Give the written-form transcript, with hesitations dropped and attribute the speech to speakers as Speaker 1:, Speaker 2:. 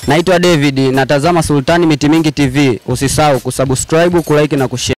Speaker 1: Naitwa David, natazama Sultani Miti Mingi TV. Usisahau kusubscribe, kulike na kushare.